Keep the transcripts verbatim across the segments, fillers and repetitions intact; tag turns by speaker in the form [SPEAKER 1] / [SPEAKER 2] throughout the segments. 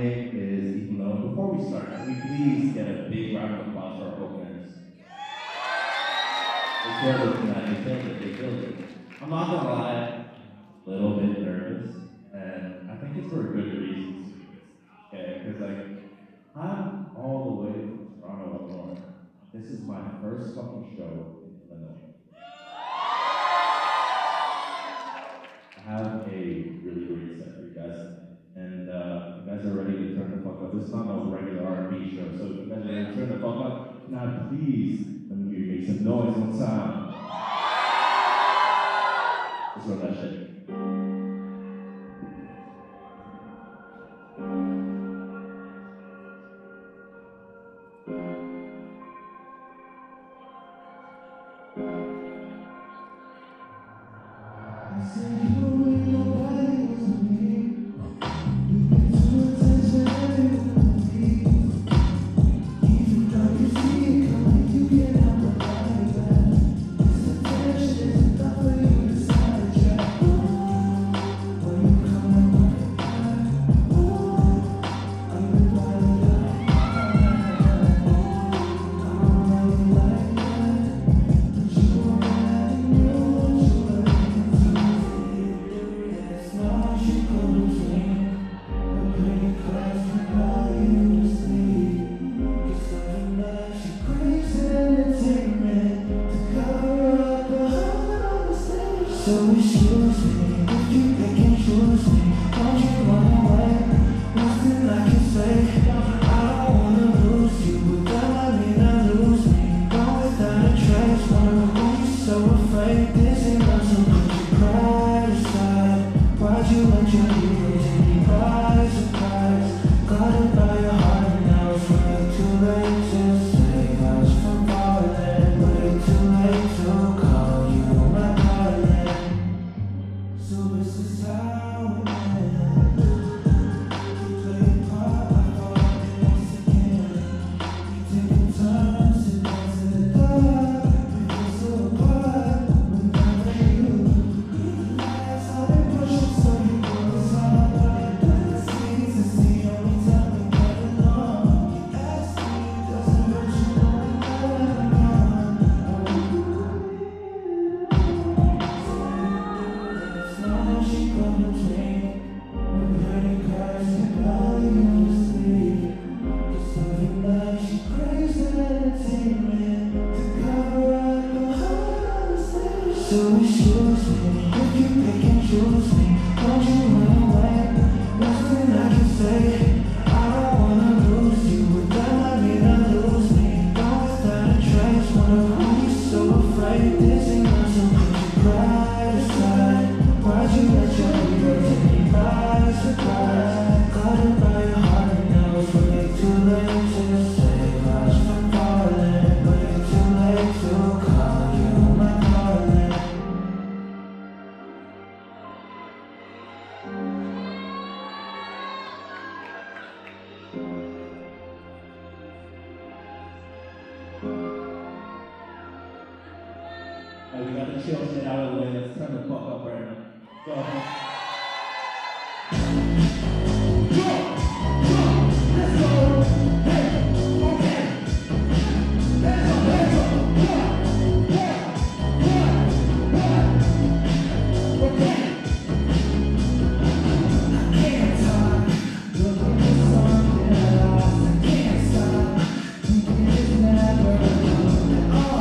[SPEAKER 1] name is Ethan Lowe. Before we start, can we please get a big round of applause for our openers? They killed it tonight, they killed it, they killed it. I'm not gonna lie, a little bit nervous, and I think it's for good reasons. Okay, because like, I'm all the way from Toronto, Illinois. This is my first fucking show in Illinois. I have a really great set for you guys, and uh, you guys are ready to turn the fuck up. This is not a regular R and B show, so if you guys are ready to turn the fuck up, now please let me hear you make some noise on sound. Let's run that shit.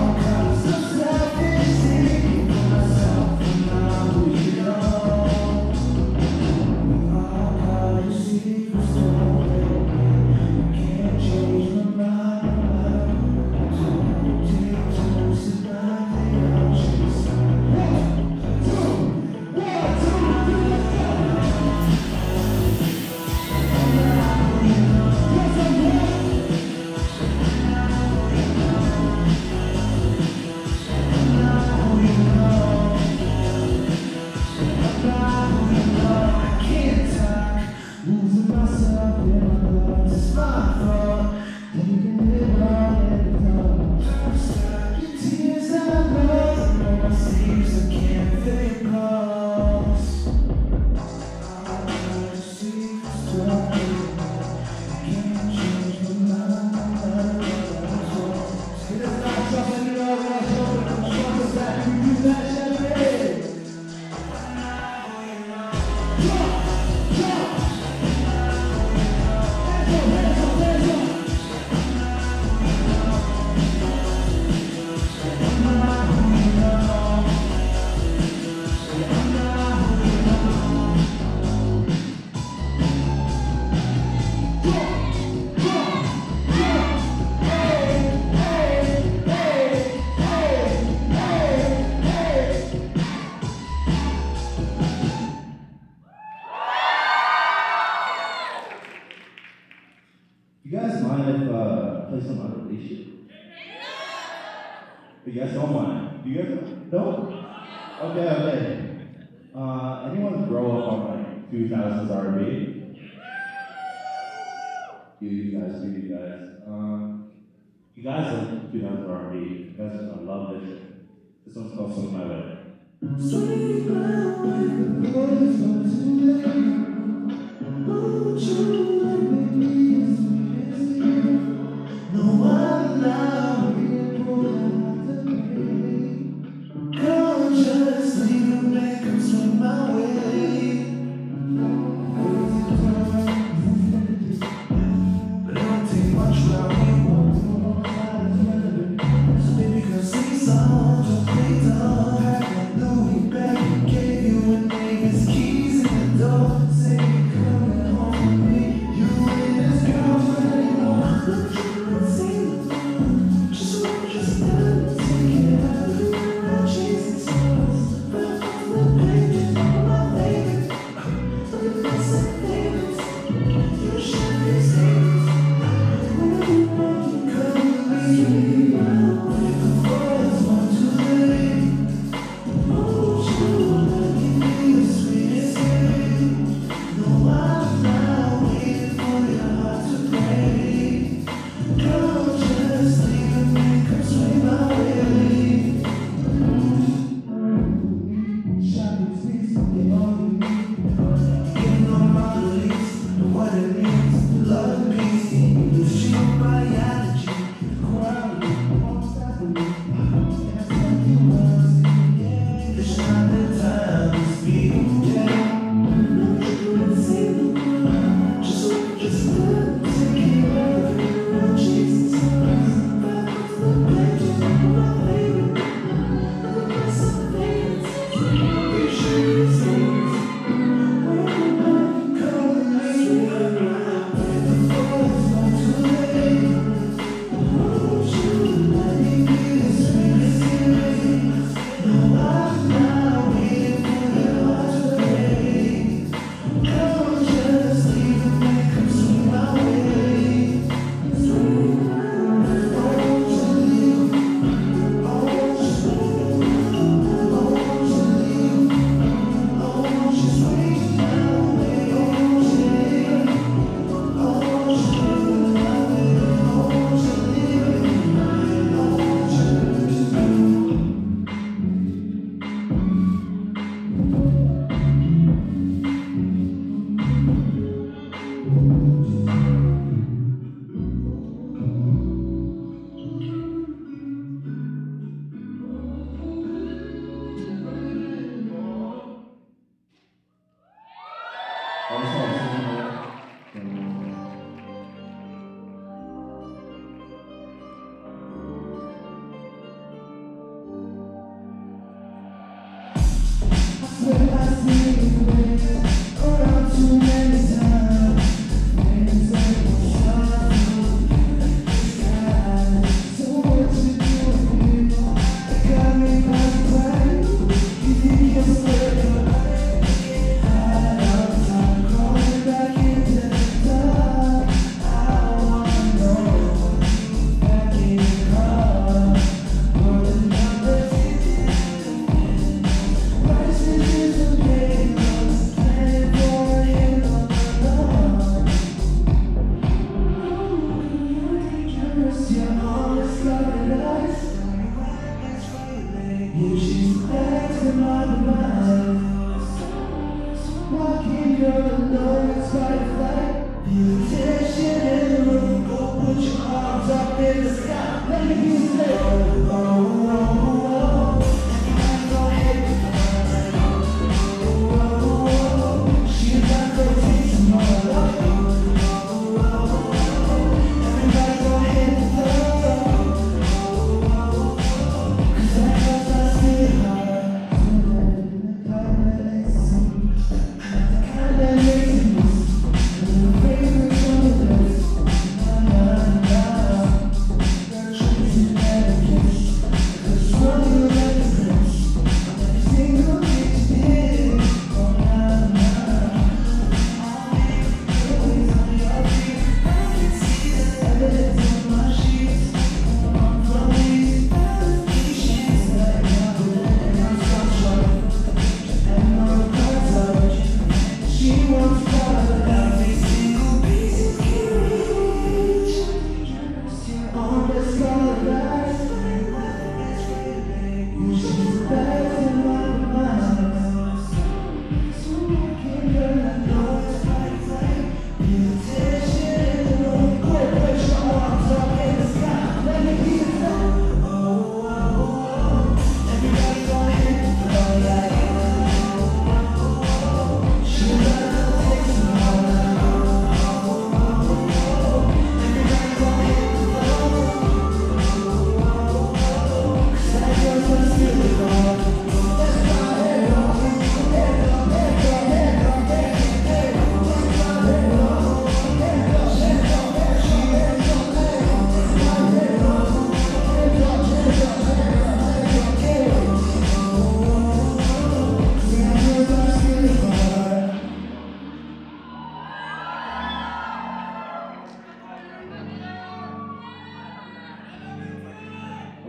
[SPEAKER 2] Myself and now you know.
[SPEAKER 1] You guys mind if uh, I play some unreleased shit? You guys don't mind? Do you guys don't? Okay, okay. Uh, anyone grow up on like two thousands R and B? You, you guys, do you guys. Um, you guys love two thousands R and B. You guys are gonna love this shit. This one's called Swing My Way. Swing my way, boys, won't you let me be? No one now consciously you make them swing my way. But it don't take much now. So baby, can sing songs or play dumb. Like Louis back gave you a nigga's keys in the door. Say you're coming home with me. You and this girl anymore. Come just leave and make them swing my way.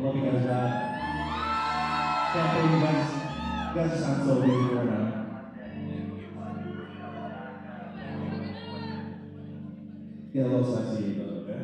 [SPEAKER 1] Love you guys back. Can't believe you guys, you guys sound so beautiful right now. Get a little sexy though, okay?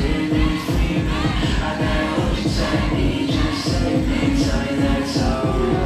[SPEAKER 2] I gotta hold you tight, need you to save me, tell me that it's alright.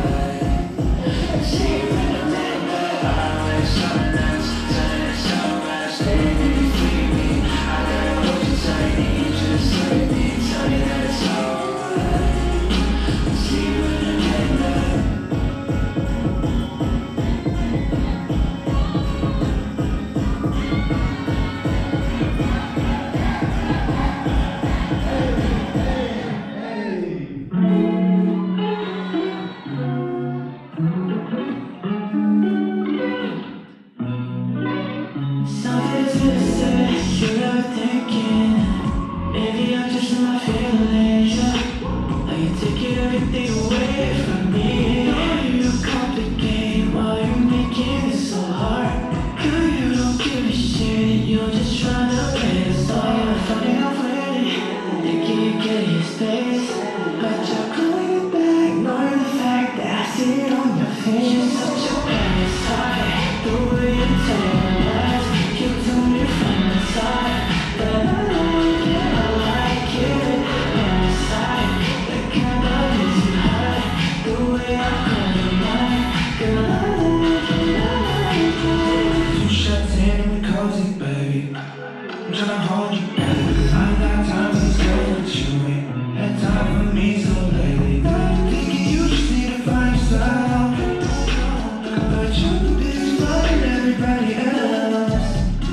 [SPEAKER 2] taking everything away from me. Know you complicate, why you making it so hard? Girl, you don't give a shit, you're just trying to play the star. You're fucking off with it, thinking you get your space, but you're calling it back, ignoring the fact that I see it on your face. You're such a parasite, the way you tell your lies, you tell me from the side, but I like it, I like it. Parasite, the kind of is you hide, the way I call you mine, girl, I like it, I like it. Two shots in and we cozy, baby. I'm tryna hold you, baby. I ain't got time for this girl with you. Ain't had time for me so lately. Thinking you just need to find yourself, but you're busy loving everybody else.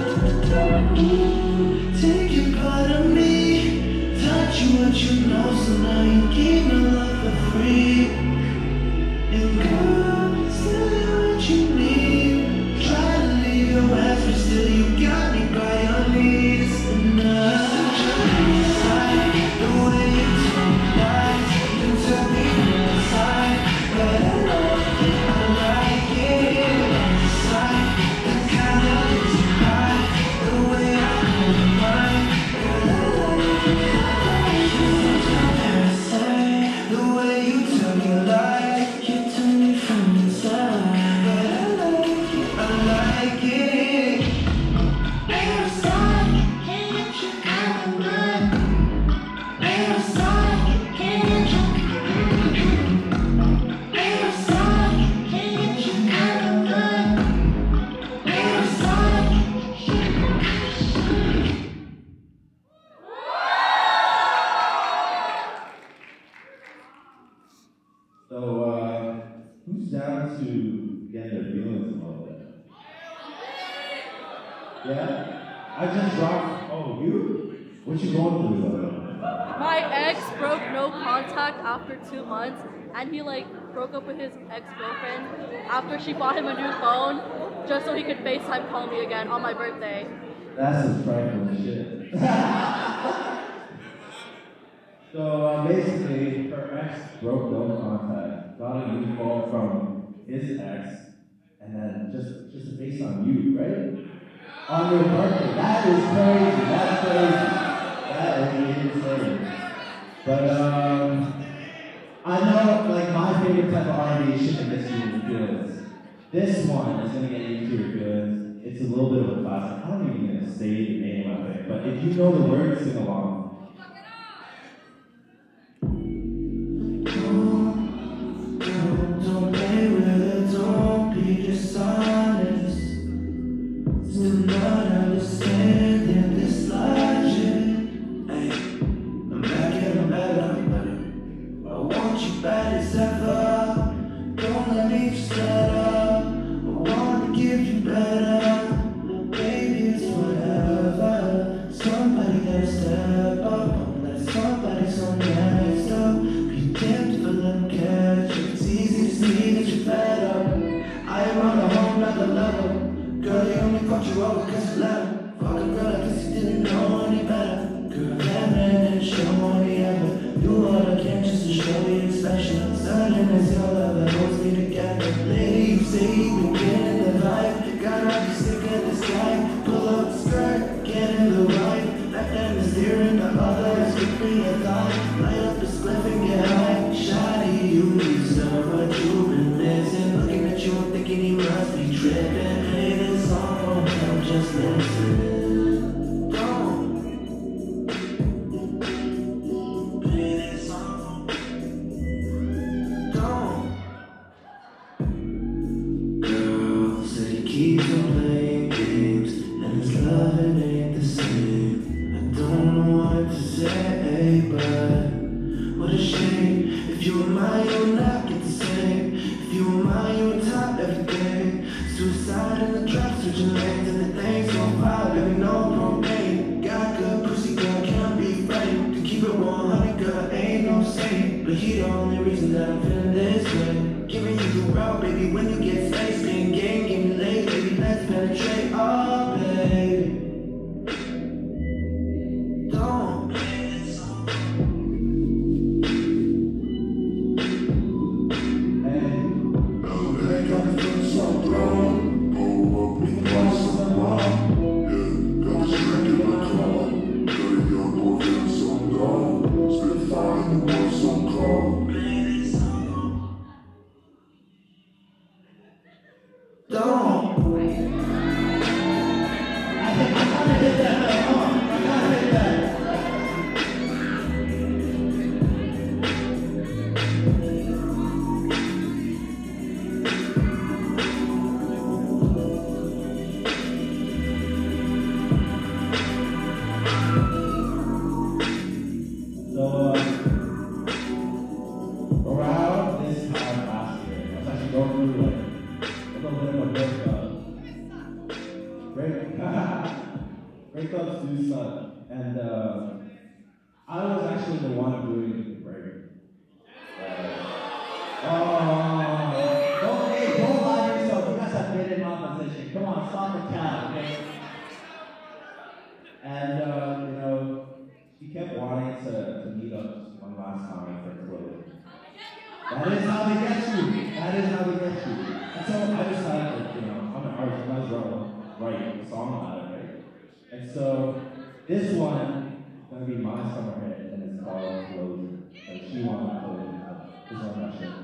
[SPEAKER 2] Taking part of me, taught you what you know, so now you keep my love for free. And girl, still what you need. Try to leave your ass, but still you got me by your knees. And I'm such a parasite, the way you tell me lies, you tell me from the side, but I like it, I like it. Parasite, the kind of is you hide, the way I call you mine, girl, I like it, I like it. Such a parasite, the way you tell me lies, you tell me from inside, but I like it, I like it. Parasite, can't get you kind of good. Parasite, can't get you. Parasite, can't get you kind of good. Parasite.
[SPEAKER 1] So, uh, who's down to get their feelings about that? Yeah? I just dropped. Oh, you? What you going through, though?
[SPEAKER 3] My ex broke no contact after two months, and he like broke up with his ex-girlfriend after she bought him a new phone, just so he could FaceTime call me again on my birthday.
[SPEAKER 1] That's some trifling shit. So uh, basically, her ex broke no contact, got a new phone from his ex, and then just just based on you, right? On your birthday. That is crazy. That's crazy. That is insane. But um, I know, like, my favorite type of R and B is shit that gets you in your feelings. This one is gonna get you into your feelings. It's a little bit of a classic. I don't even gonna say the name of it, but if you know the words, sing along.
[SPEAKER 2] Don't play with it, don't be dishonest. Still not understanding this logic. Hey, I'm back and I'm better, I'm better. I want you bad as ever. Don't let me just let up. I wanna give you better. Baby, it's whatever. Somebody gotta step up. Don't let somebody so messed up. Be damned if I let them catch you. It's easy to see that you're fed up. I am on a whole nother level. Girl, they only caught you over cause you let them. Fuck a girl, I guess you didn't know any better. Girl, that man didn't show me ever. Do all I can just to show you special. Starting as your love that holds me together. Lady, you say you've been getting the vibe. Gotta be sick of this guy. Pull up the skirt, get in the ride. Left hand is steering, the other is quickly a thigh. Light up the spliff and get high. Shawty, you deserve what you've been missing. Looking at you and thinking he must be tripping. Play this song for me, I'm just listening. Don't play this song for me. Don't. Girl said he keeps on playing games, and his loving ain't the same. I don't know what to say, but what a shame. If you were mine, you would not get the same. If you were mine, you would top everything. Suicide in the trap, switching lanes, and the things gon' vibe, baby, no propane. Got good pussy, girl, can't be framed. To keep it one hundred, girl, ain't no saint. But he the only reason that I'm feeling this way. Giving you the route, baby, when you get space. Game, game, give me late, baby, let's penetrate. Oh, baby. Don't play this song.
[SPEAKER 1] breakups do suck. And uh, I was actually the one doing the break. Uh, oh, don't, hey, don't lie to yourself. You guys have been in my position. Come on, stop the cat, okay? And, uh, you know, she kept wanting to, to meet up one last time for clothes. That is how they get you. That is how they get you. And so I decided, you know, I'm an artist, I might as well write a song about it, right? And so this one is going to be my summer hit, and it's called Closure. And she wanted to close it. This one I'm not sure.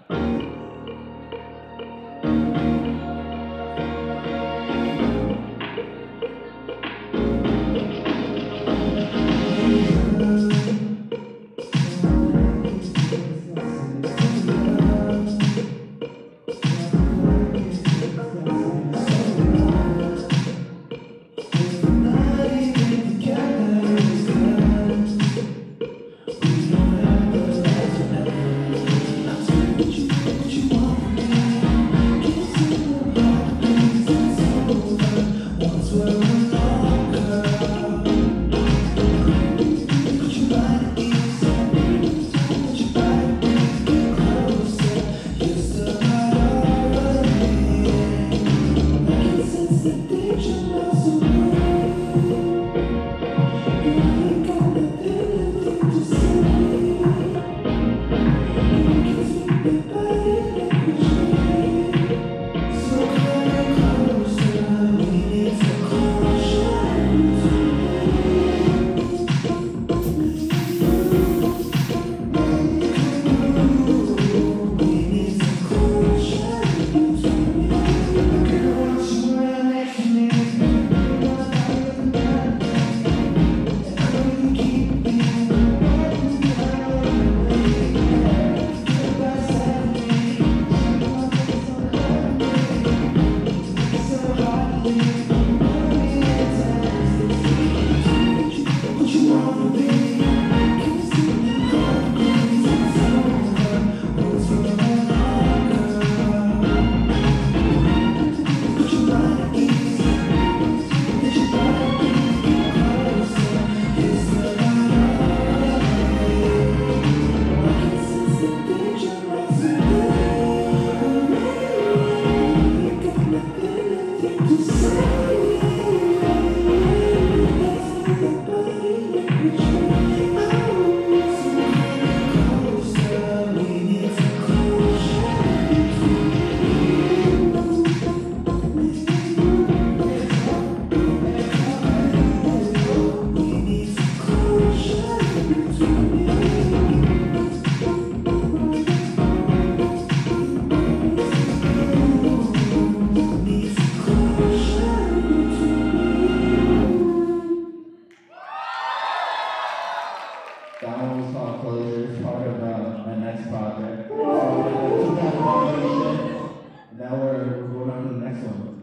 [SPEAKER 1] That one was called Closure. It's part of uh, my next project. So we took that foundation, and now we're, we're going on to the next one.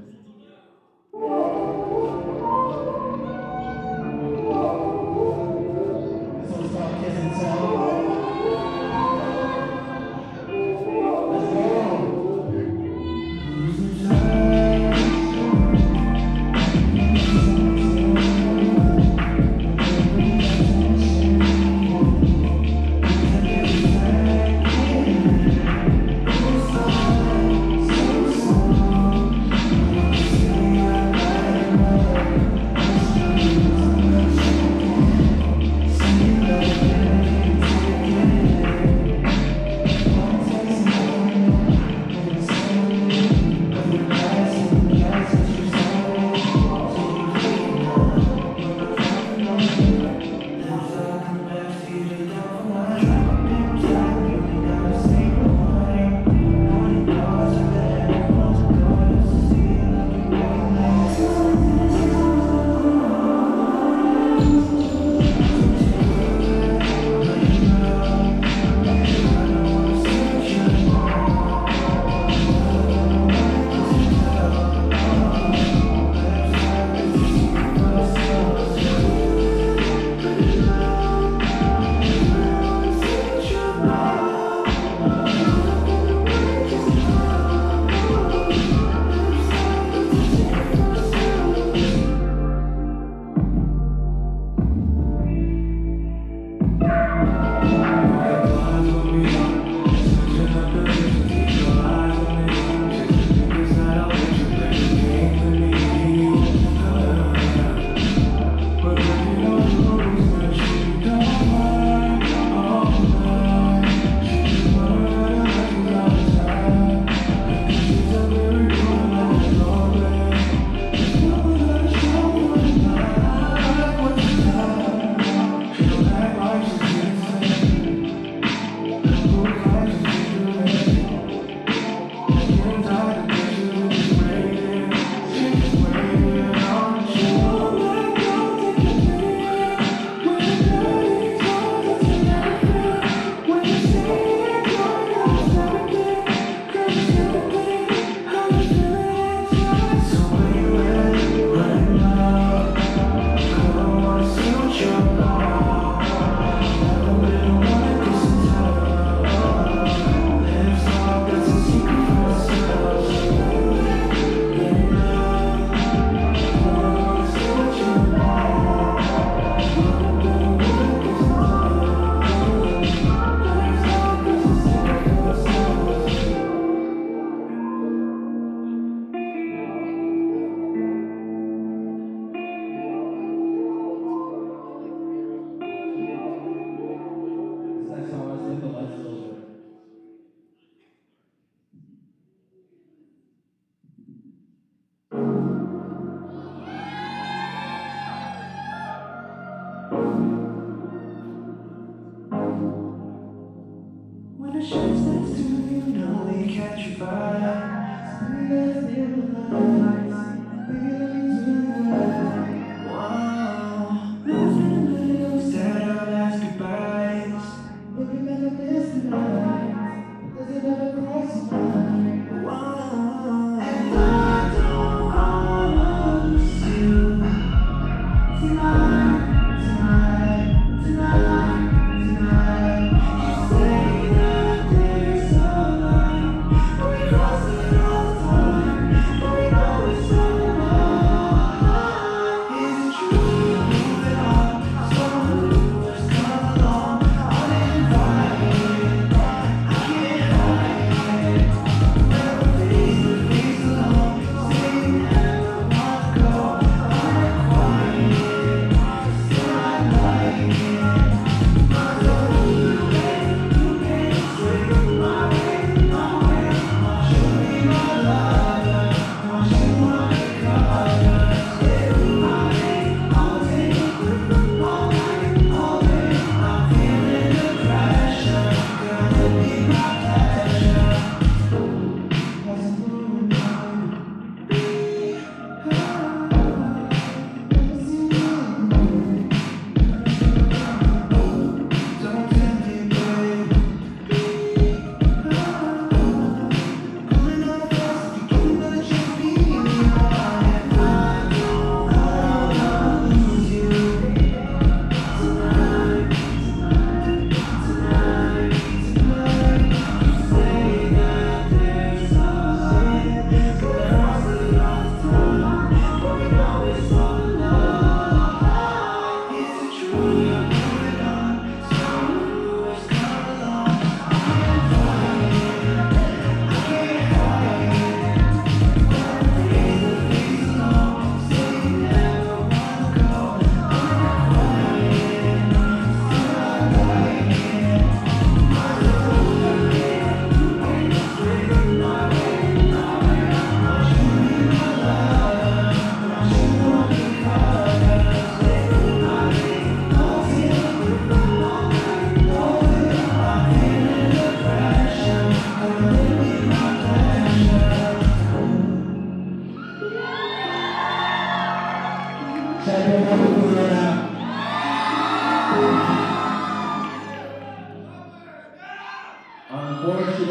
[SPEAKER 1] This one's called Kiss and Tell. Let's go.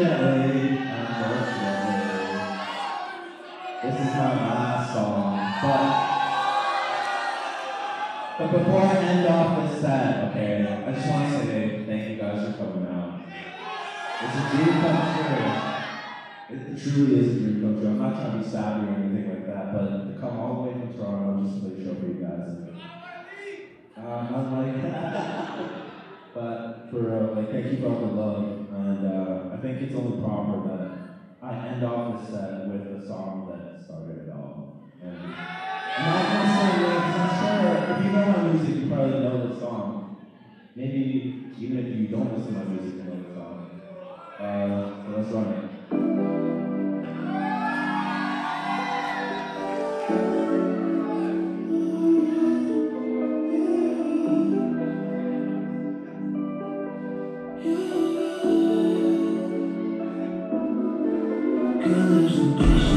[SPEAKER 1] unfortunately, unfortunately, this is my last song. But, but before I end off this set, okay, I just want to say thank you guys for coming out. It's a dream come true. It truly is a dream come true. I'm not trying to be savvy or anything like that, but to come all the way from Toronto just to play a show for you guys. Um, I'm like, but for real, like, thank you for all the love, and uh, I think it's only proper that I end off this set with a song that started it all. And I'm not gonna say it, because I'm sure if you know my music, you probably know the song. Maybe even if you don't listen to my music, you know the song. Uh, so let's run it.
[SPEAKER 2] Girl, there's no